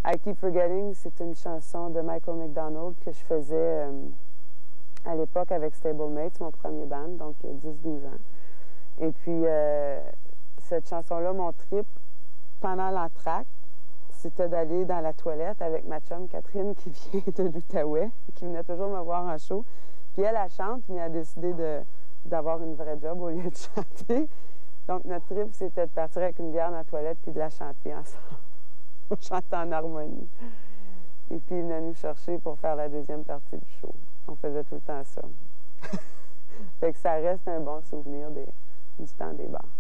I Keep Forgetting, c'est une chanson de Michael McDonald que je faisais à l'époque avec Stablemates, mon premier band, donc 10-12 ans. Et puis, cette chanson-là, mon trip, pendant l'entracte, c'était d'aller dans la toilette avec ma chum Catherine qui vient de l'Outaouais, qui venait toujours me voir en show. Puis elle chante, mais elle a décidé d'avoir une vraie job au lieu de chanter. Donc notre trip, c'était de partir avec une bière dans la toilette puis de la chanter ensemble. On chantait en harmonie. Et puis il venait nous chercher pour faire la deuxième partie du show. On faisait tout le temps ça. Fait que ça reste un bon souvenir du temps des bars.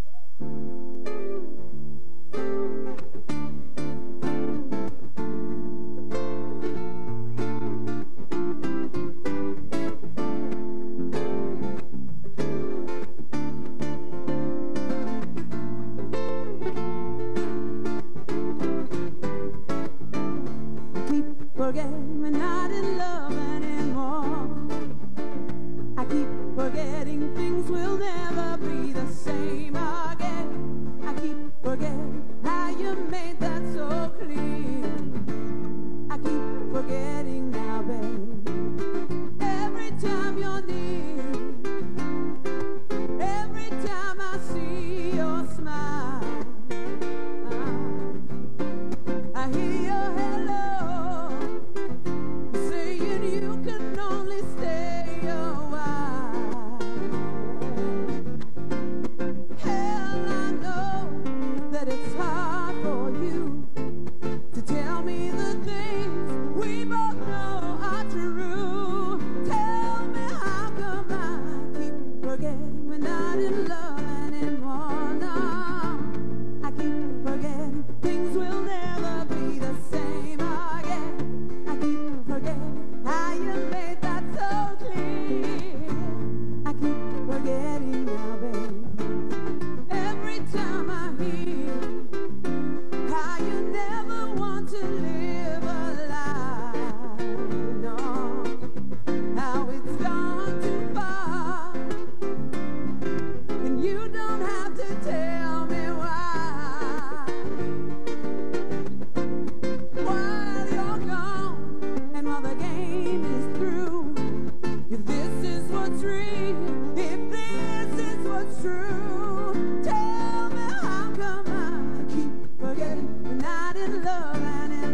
Forgetting we're not in love anymore. I keep forgetting things will never be the same again. I keep forgetting how you made that so clear. I keep forgetting now, babe. Every time you're near, every time I see your smile, I hear your hello, saying you can only stay a while. Hell, I know that it's hard for you to tell me the things we both know are true. Tell me how come I keep forgetting we're not in love anymore. No, I keep forgetting things will never be the same again. I keep forgetting how you made that so clear. I keep forgetting now, babe. Every time I hear how you never want to live a lie, no, how it's gone too far, and you don't have to tell me why. While you're gone and while the game is through, if this is what's real, if this is what's true, tell me how come I keep forgetting we're not in love anymore.